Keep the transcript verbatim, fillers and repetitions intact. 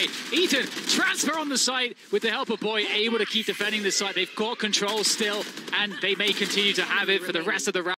Ethan, transfer on the site with the help of Boy, able to keep defending this site. They've got control still, and they may continue to have it for the rest of the round.